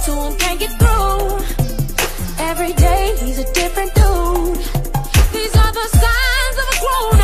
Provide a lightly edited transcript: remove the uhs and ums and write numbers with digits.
to him, can't get through. Every day he's a different dude. These are the signs of a grown